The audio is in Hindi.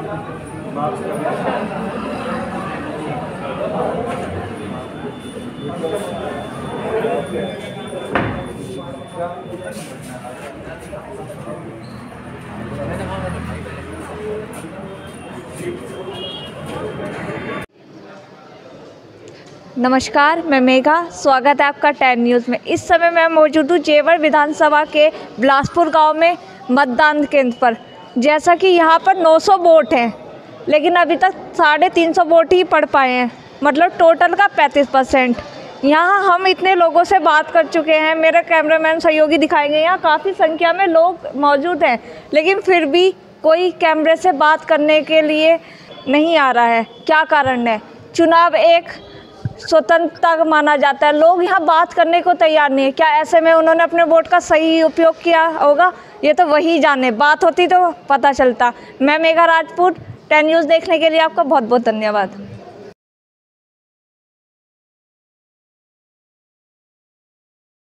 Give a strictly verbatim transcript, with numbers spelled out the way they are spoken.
नमस्कार, मैं मेघा। स्वागत है आपका टेन न्यूज़ में। इस समय मैं मौजूद हूँ जेवर विधानसभा के बिलासपुर गांव में मतदान केंद्र पर। जैसा कि यहाँ पर नौ सौ वोट हैं, लेकिन अभी तक साढ़े तीन सौ वोट ही पड़ पाए हैं, मतलब टोटल का पैंतीस परसेंट। यहाँ हम इतने लोगों से बात कर चुके हैं, मेरे कैमरामैन सहयोगी दिखाएंगे। यहाँ काफ़ी संख्या में लोग मौजूद हैं, लेकिन फिर भी कोई कैमरे से बात करने के लिए नहीं आ रहा है। क्या कारण है? चुनाव एक स्वतंत्रता माना जाता है, लोग यहाँ बात करने को तैयार नहीं है। क्या ऐसे में उन्होंने अपने वोट का सही उपयोग किया होगा? ये तो वही जाने, बात होती तो पता चलता। मैं मेघा राजपूत, टेन न्यूज़ देखने के लिए आपका बहुत बहुत धन्यवाद।